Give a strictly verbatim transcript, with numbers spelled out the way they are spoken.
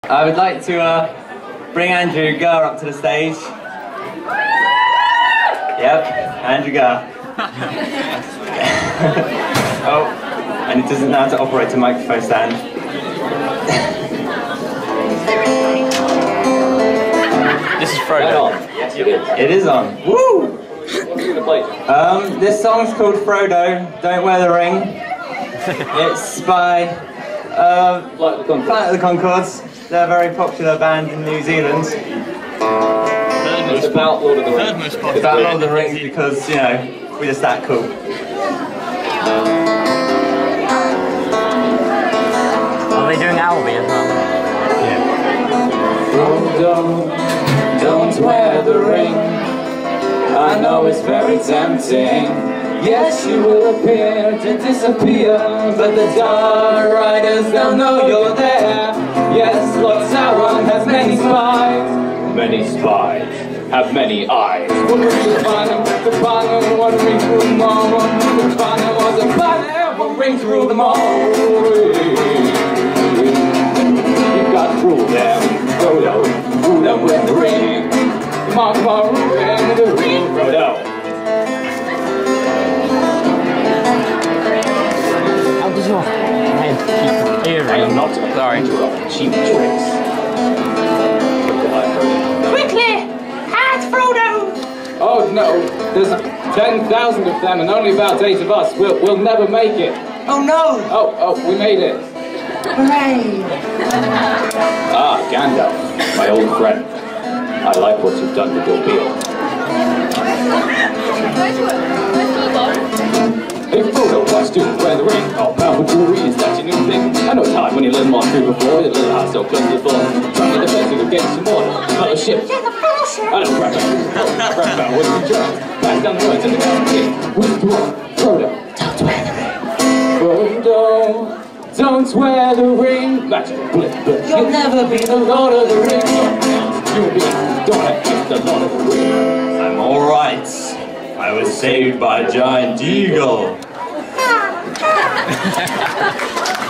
I would like to uh, bring Andrew Gurr up to the stage. Yep, Andrew Gurr. Oh, and he doesn't know how to operate a microphone stand. This is Frodo. Yes, it is. It is on. Woo! Um, this song's called Frodo, Don't Wear the Ring. It's by uh, Planet of the Conchords. Planet of the Conchords. They're a very popular band in New Zealand. It's about Lord of the Rings. It's about Lord of the Rings because, you know, we're just that cool. Are they doing Albie as well? Yeah. Frodo, don't wear the ring. I know it's very tempting. Yes, you will appear to disappear, but the Dark Riders don't know you're there. Yes, Lord Sauron has many spies. Many spies have many eyes. Wandering the banner, the banner, wandering through them all. The banner was a banner, wandering through them all. You've got to rule them, Frodo, rule them with the ring. Mark, mark, ring, the ring, Frodo. How does your head keep hearing? I am not Sorry. of cheap tricks. Quickly! Hide Frodo! Oh no, there's ten thousand of them and only about eight of us. We'll, we'll never make it. Oh no! Oh, oh, we made it. Hooray! Ah, Gandalf, my old friend. I like what you've done with your beard. If Frodo wants to wear the ring, oh, power jewelry, is that your new thing? I know it's hard when you learn more through before, your little house so close before. Trying to defend you against some more fellowship. Yeah, the fellowship! I don't crap out, crap out, what you try? Pass down the words and the king. Withdraw, Frodo, don't wear the ring. Frodo, don't wear the ring. Magic blip, but you'll never be the Lord of the Rings. You'll be don't get the Lord of the Rings. I'm alright. I was saved by a giant eagle.